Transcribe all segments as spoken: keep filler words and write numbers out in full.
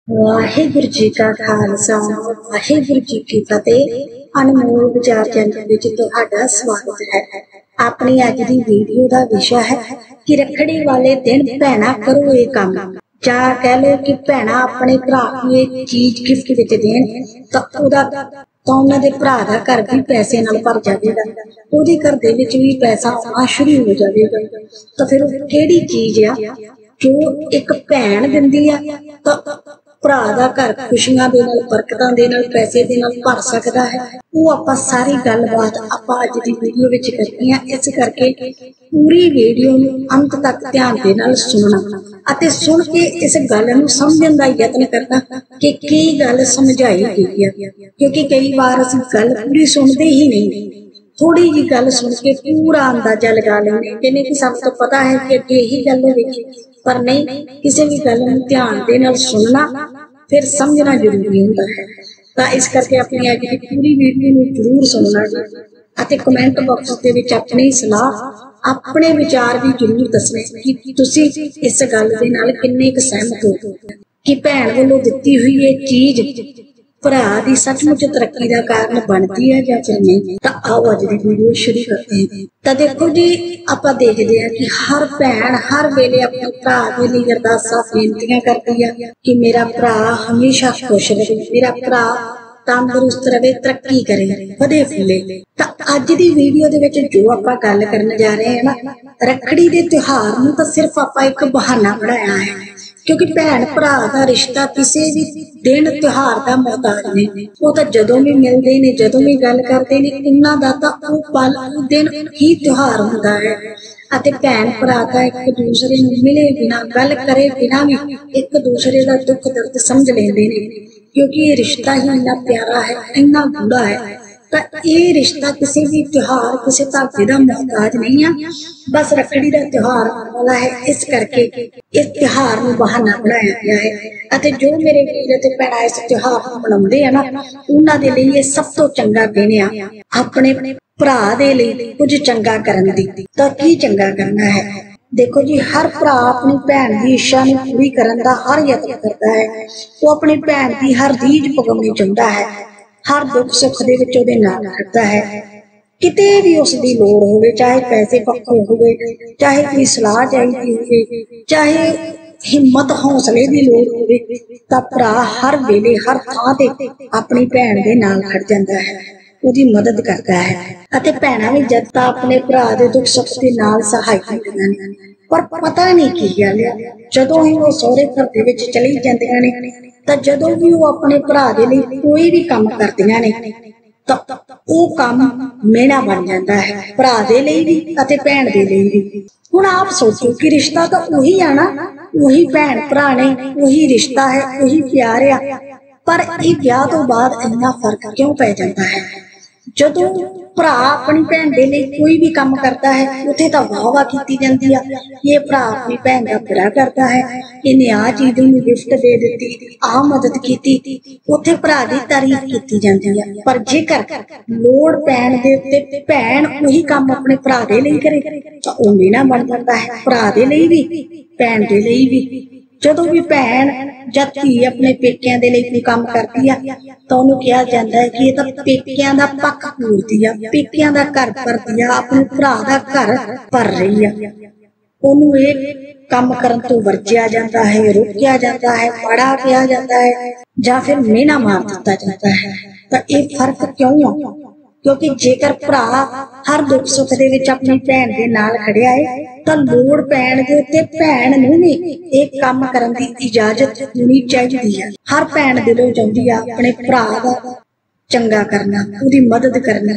वाहिगुरु जी का खालसा वाहिगुरु जी की फतेह। अनमोल विचार चैनल विच तुहाडा स्वागत है। अपनी अज दी वीडियो का विषय है कि रखड़ी वाले दिन भैणा करो ये काम, जा कह लो कि भैणा अपने भरा को ये चीज गिफ्ट विच देन तो उहदा तो उन्होंने भरा का घर भी पैसे नाल भर जाएगा, उहदे घर दे विच भी पैसा आना शुरू हो जाएगा। तो फिर किहड़ी चीज आ जो एक भैन दिंदी आ तो भरा दा घर खुशियां दे नाल बरकतां दे नाल पैसे दे नाल भर सकदा है। वो आपां सारी गलबात आपां अज दी वीडियो विच करनी है, इस करके पूरी वीडियो नूं अंत तक ध्यान दे नाल सुनना अते सुन के इस गल नूं समझण दा यतन करना कि की गल समझाई गई है, क्योंकि कई बार असीं गल पूरी सुनदे ही नहीं, थोड़ी जी गल सुन के पूरा अंदाजा लगा लेंगे जिन्हें कि सब तो पता है कि अगे यही गल होगी, पर नहीं, किसी भी गल में ध्यान दे नाल सुनना फिर समझना जरूरी होता है। तो इस करके अपनी अज की पूरी वीडियो में जरूर सुनना जी, अते कमेंट बॉक्स दे विच अपनी सलाह अपने विचार भी जरूर दसने कि तुसी इस गल दे नाल किन्ने क सहमत हो कि भैन वालों दिती हुई ये चीज भरा दी सचमुच तरक्की का कारण बनती है या फिर नहीं। तो आओ अज की वीडियो शुरू करते हैं। तो देखो जी, आप देखते हैं कि हर भैन हर वेले अपने भरा के लिए अरदासां बेनतियां करती है कि मेरा भरा हमेशा खुश रहे, मेरा भरा तंदुरुस्त रहे, तरक्की करे, वधे फुले। तो अज की वीडियो दे विच जो आपां गल करन जा रहे हैं ना, रखड़ी के त्योहार नूं तां सिर्फ आपां एक बहाना बनाया है, क्योंकि भैन भरा का रिश्ता किसी भी दिन त्योहार का मोहताज नहीं। वो तो जदों भी मिलते ने, जदों भी गल करते ने, उन्हां दा तां वो पल वो दिन ही त्योहार हुंदा है। अते भैन भरा का एक दूसरे नूं मिले बिना, गल करे बिना भी एक दूसरे का दुख दर्द समझ लेंदे ने, क्योंकि ये रिश्ता ही इन्ना प्यारा है, इन्ना गूढ़ा है। तो ये रिश्ता किसी भी त्योहार किसी धागे का मोहताज नहीं है, बस रखड़ी का त्योहार वाला है, इस करके इस त्योहार में बहाना बनाया गया है। अते जो मेरे वीर ते भैणां इस त्योहार को मनाउंदे हैं ना, उन्हां दे लई ये सब तो चंगा दिन आ अपने भरा दे लई कुछ चंगा करन दी। तो की चंगा करना है, देखो जी, हर भरा अपनी भैन की इच्छा नूं पूरी करन दा हर यतन करता है। वो अपनी भैन की हर रीझ पुगाउणी चाहुंदा है, हर दुख सुख दे विच उहदे नाल खड़दा है। किते भी उसकी लोड़ होवे, चाहे पैसे पक्खों होवे, चाहे कोई सलाह चाहिदी होवे, चाहे हिम्मत हौसले की लोड़ होवे, तां भरा हर वेले हर थां ते अपनी भैन दे नाल खड़ जांदा है, उहदी मदद करता है। अते भैणां भी जद तां अपने भरा दे दुख सुख दे नाल सहायक हुंदियां ने। पर पता नहीं की गल है, जदों ही वो सहुरे घर दे विच चली जांदियां ने तां जदों भी वो अपने भरा दे लई कोई भी काम करदियां ने तो वो काम मेहना बन जाता है, भरा दे लई भी अते भैन दे लई भी। हुण आप सोचो कि रिश्ता तो उही आ ना, उही भैन भरा ने, उही रिश्ता है, उही प्यार आ, पर ये ब्याह तो बाद इन्ना फर्क क्यों पै जाता है। जदों भरा अपनी भैन दे लई कोई भी काम करता है, उत्थे तां वाह वाह कीती जांदी आ, ये भरा अपनी भैन दा बुरा करता है, इन्हें आ चीज नूं गिफ्ट दे दित्ती, आ मदद कीती, उत्थे भरा दी तारीफ कीती जांदी आ। पर जेकर लोड़ पैण दे उत्ते भैन उही काम अपने भरा दे लई करे तां ओह मेहना बन जांदा है, भरा दे लई भी भैन दे लई भी। जदों भी भैन जां धी अपने पेकिਆਂ दे लई कोई काम करदी आ तां ओहनूं किहा जांदा है कि ये तां पेकिਆਂ दा पक्क पूरदी आ, पेकिਆਂ दा घर भरदी आ, अपने भरा दा घर भर रही आ। ओहनूं ये काम करन तो वर्जिया जाता है, रोकिया जाता है, माड़ा किया जाता है, जां फिर मेहना मार दिता जाता है। तो ये फर्क क्यों आ, क्योंकि जेकर भरा हर दुख सुख दे विच अपनी भैन दे नाल खड़िया है तां लोड़ पैण दे उत्ते भैन नूं भी एक काम करन दी इजाजत होनी चाहीदी है। हर भैन दिलों चाहुंदी आ अपने भरा दा चंगा करना, उहदी मदद करना,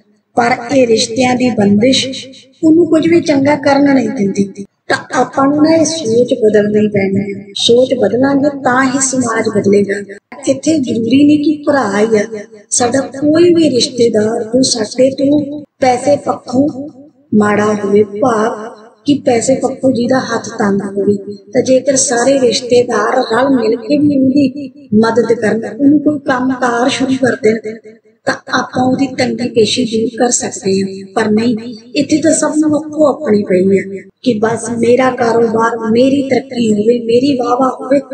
पर ये रिश्तियां दी बंदिश उहनूं कुछ भी चंगा करन नहीं दिंदी। तां आपां नूं ना ये सोच बदलनी पैनी है, सोच बदलांगे तां ही समाज बदलेगा। इत्थे जरूरी नहीं कि भरा ही आ, साडा कोई भी रिश्तेदार जो साडे तो पैसे पक्खों माड़ा होवे, भाव कि पैसे पक्खों जिहदा हथ तंग होवे, तां जेकर सारे रिश्तेदार रल मिल के भी उहदी मदद करन, उहनूं कोई काम कार शुरू कर देण तां आपां उहदी तंगी पेशी दूर कर सकते हैं। पर नहीं, इत्थे तां सब नूं आपो अपनी पई है कि बस मेरा कारोबार, मेरी तरक्की होवे, मेरी वाह वाह होवे,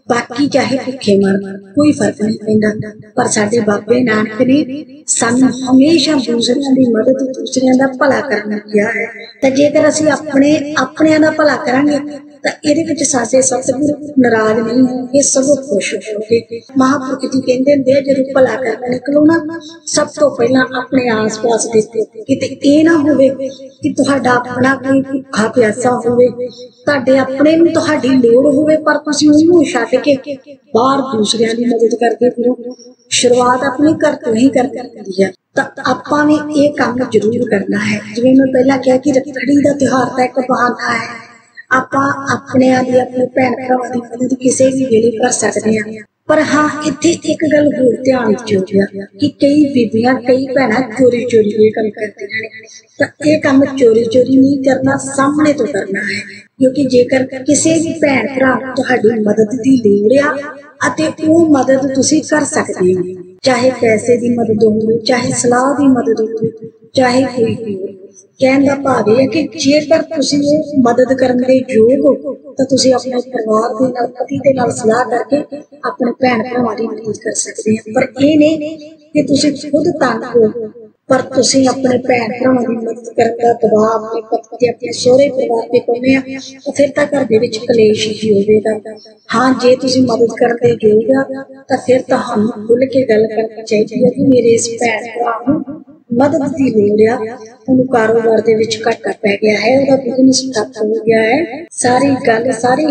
बाकी चाहे भुखे मर, कोई फर्क नहीं पैंदा। पर साडे बाबे नानक ने सानू हमेशा दूसरियां दी मदद, दूसरियां दा भला करना किया है। ते जेकर असीं अपने अपनियां दा भला करांगे तां इहदे विच साडे सतगुरु नाराज नहीं होणगे, सगों खुश होणगे। महापुरख जी कहंदे हुंदे आ, जदों भला करन निकलो ना, सब तो पहलां अपने आस पास देखो, किते इह ना होवे कि तुहाडा अपना कोई भुखा प्यासा होवे, तुहाडे अपने नूं तुहाडी लोड़ होवे, पर तुसीं ओहनूं छड्ड के बाहर दूसरियां दी मदद करदे फिरो। शुरुआत अपने घर तो ही करनी हुंदी है। तां आपां ने इह काम जरूर करना है। जिवें मैं पहलां कहा कि रखड़ी दा त्योहार तां इक बहाना है, आपां अपणिआं दी, अपने भैण भरावां दी मदद किसी भी वेले कर सकदे हां। पर हाँ, इत्थे एक गल होर ध्यान दिओ कि कई बीबियां, कई भैणां चोरी चोरी ये काम करदियां ने। तां इह काम चोरी चोरी नहीं करना, सामने तो करना है। क्योंकि जेकर किसी भी भैण भरा तुहाडी मदद दी लोड़ आ अते ओह मदद तुसीं कर सकदे हो, चाहे पैसे दी मदद होवे, चाहे सलाह दी मदद होवे, चाहे कोई होर। कहण दा भाव इह है कि जेकर तुसीं ओह मदद करन दे योग हो तां तुसीं अपने परिवार दे नाल, पति दे नाल सलाह करके अपने भैण भरावां दी मदद कर सकदे हो। पर इह नहीं कि तुसीं खुद तंग हो, पर तुसीं अपने भैण भरावां दी मदद करन दा दबाव अपने पति ते अपने सोहरे परिवार ते पाउने आ तां फिर तां घर दे विच कलेश ही होवेगा। हाँ, जे तुसीं मदद करन दे योग आ तां फिर तुहानूं खुल के गल करनी चाहीदी है कि मेरे इस भैण भरा नूं मदद की लोड़ आ, उन्होंने कारोबार दे विच घाटा पै गया है, उहदा बिजनेस ठप हो गया है। सारी गल, सारी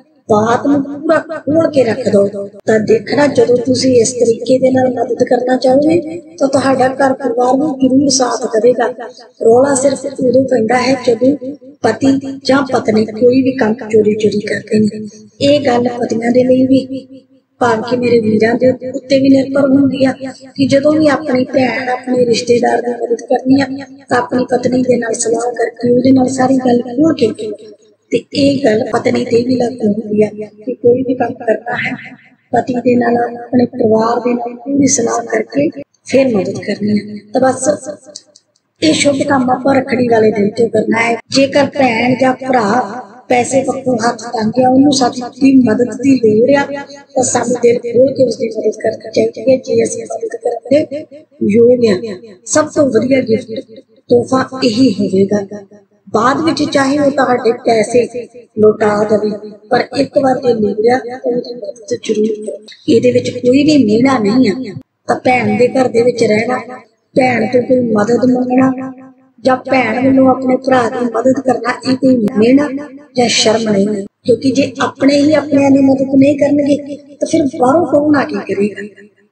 बात नूं पूरा खोल के रख दो। तां देखना जदों तुसीं इस तरीके दे नाल मदद करना चाहोगे तां तुहाडा घर परिवार भी जरूर साथ देगा। रौला सिर्फ उदों पैंदा है जदों पति जां पत्नी कोई भी काम चोरी चोरी करदे ने। इह गल पतियां दे लई भी, भावें मेरे वीरां दे उत्ते भी निर्भर हुंदी आ कि जदों भी अपनी भैण, अपने रिश्तेदार दी मदद करनी आ तां अपनी पत्नी दे नाल सलाह करके उहदे नाल सारी गल खोल के ते इह गल पत्नी ते भी लागू हुंदी आ कि कोई भी काम करना है पति दे नाल, अपने परिवार दे नाल पूरी सलाह करके फिर मदद करनी है। तां बस इह शुभ काम आपां रखड़ी वाले दिन ते करना है। जेकर भैण जां भरा पैसे पक्कों हाथ तंग आ, उन्होंने साडी मदद की लोड़ आ तां सानूं दिल खोल के उसकी मदद करनी चाहिए है। जे असीं मदद करन दे योग आ, सब तो वधिया गिफ्ट तोहफा यही होवेगा। बाद विच चाहे वो तुहाडे पैसे लौटा देवे, पर एक बार जे लोड़ आ तां उहदी मदद जरूर करो। इहदे विच कोई भी मिहना नहीं आ। तां भैण दे घर दे विच रहना, भैण तो कोई मदद मंगना जां भैण वल्लों अपने भरा की मदद करना, ये कोई मिहना जां शर्म नहीं है। क्योंकि जे अपने ही अपनियां दी मदद नहीं करनगे तो फिर बाहरों कौन आके करेगा।